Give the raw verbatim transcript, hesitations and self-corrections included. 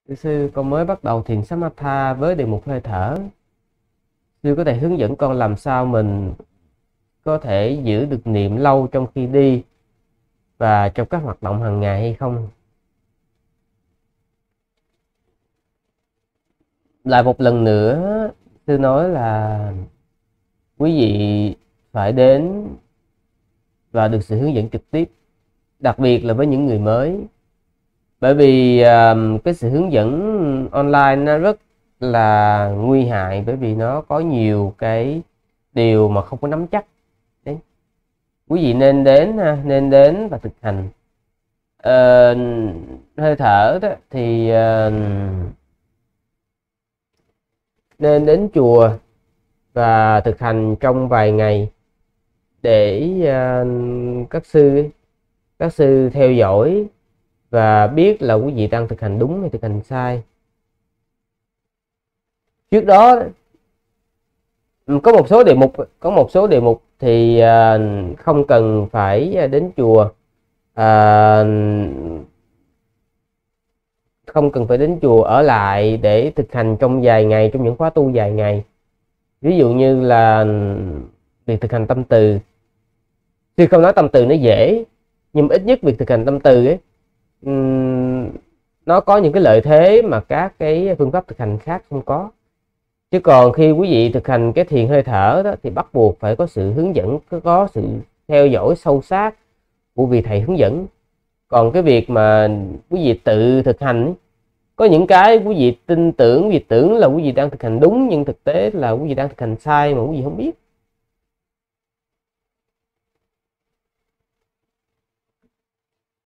Thưa sư, con mới bắt đầu thiền Samatha với đề mục hơi thở. Sư có thể hướng dẫn con làm sao mình có thể giữ được niệm lâu trong khi đi và trong các hoạt động hàng ngày hay không? Lại một lần nữa, sư nói là quý vị phải đến và được sự hướng dẫn trực tiếp, đặc biệt là với những người mới. Bởi vì uh, cái sự hướng dẫn online nó rất là nguy hại, bởi vì nó có nhiều cái điều mà không có nắm chắc. Đấy. Quý vị nên đến nên đến và thực hành. uh, hơi thở đó thì uh, nên đến chùa và thực hành trong vài ngày để uh, các sư các sư theo dõi và biết là quý vị đang thực hành đúng hay thực hành sai. Trước đó có một số đề mục có một số đề mục thì không cần phải đến chùa, à, không cần phải đến chùa ở lại để thực hành trong vài ngày, trong những khóa tu vài ngày. Ví dụ như là việc thực hành tâm từ. Sư không nói tâm từ nó dễ, nhưng ít nhất việc thực hành tâm từ ấy, nó có những cái lợi thế mà các cái phương pháp thực hành khác không có. Chứ còn khi quý vị thực hành cái thiền hơi thở đó thì bắt buộc phải có sự hướng dẫn, có sự theo dõi sâu sát của vị thầy hướng dẫn. Còn cái việc mà quý vị tự thực hành, có những cái quý vị tin tưởng, quý vị tưởng là quý vị đang thực hành đúng, nhưng thực tế là quý vị đang thực hành sai mà quý vị không biết.